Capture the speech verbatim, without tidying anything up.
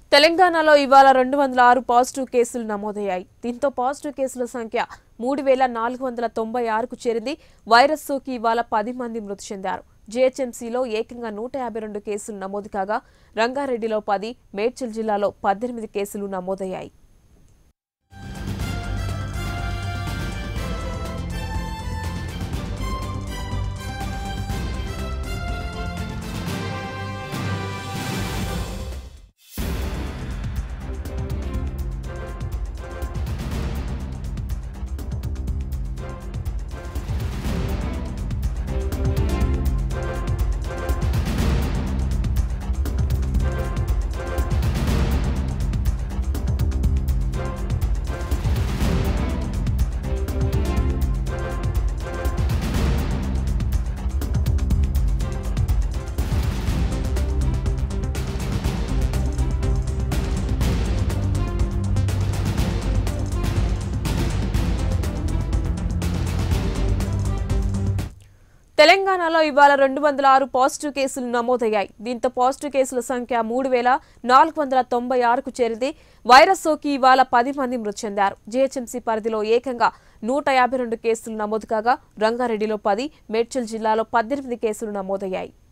తెలంగాణలో ఇవాళ రెండు వందల ఆరు పాజిటివ్ కేసులు నమోదయ్యాయి. దీంతో పాజిటివ్ కేసుల సంఖ్య మూడు వేల నాలుగు వందల తొంభై ఆరుకు చేరింది. వైరస్ సోకి ఇవాళ పది మంది మృతి చెందారు. జీహెచ్ఎంసీలో ఏకంగా నూట యాభై రెండు కేసులు నమోదు కాగా రంగారెడ్డిలో పది, మేడ్చల్ జిల్లాలో పద్దెనిమిది కేసులు నమోదయ్యాయి. తెలంగాణలో ఇవాళ రెండు వందల ఆరు పాజిటివ్ కేసులు నమోదయ్యాయి. దీంతో పాజిటివ్ కేసుల సంఖ్య మూడు వేల నాలుగు వందల తొంభై ఆరుకు చేరింది. వైరస్ సోకి ఇవాళ పది మంది మృతి చెందారు. జీహెచ్ఎంసీ పరిధిలో ఏకంగా నూట యాభై రెండు కేసులు నమోదు కాగా రంగారెడ్డిలో పది, మేడ్చల్ జిల్లాలో పద్దెనిమిది కేసులు నమోదయ్యాయి.